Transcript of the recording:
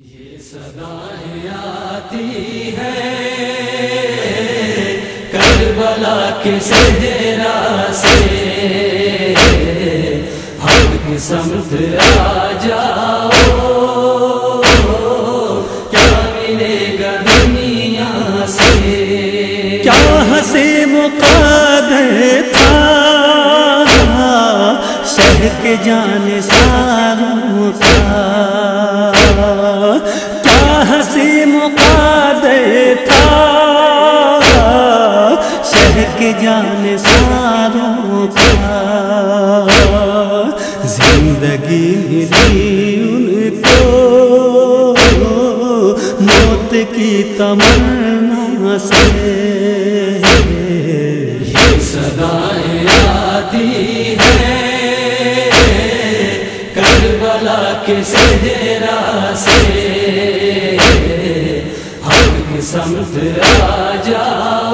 یہ صدائیں آتی ہیں کربلا کے صحرا سے، حق کی سمت آ جاؤ، کیا ملے گا دنیا سے؟ کیا ہنسی مقدر تھا شہر کے جانثاروں کا، کیا ہنسی مقدر تھا شہر کے جانثاروں کا، زندگی ملی ان کو موت کی تمنا سے۔ یہ صدائیں آتی ہیں کربلا کے صحرا سے، حق کی سمت آ جاؤ،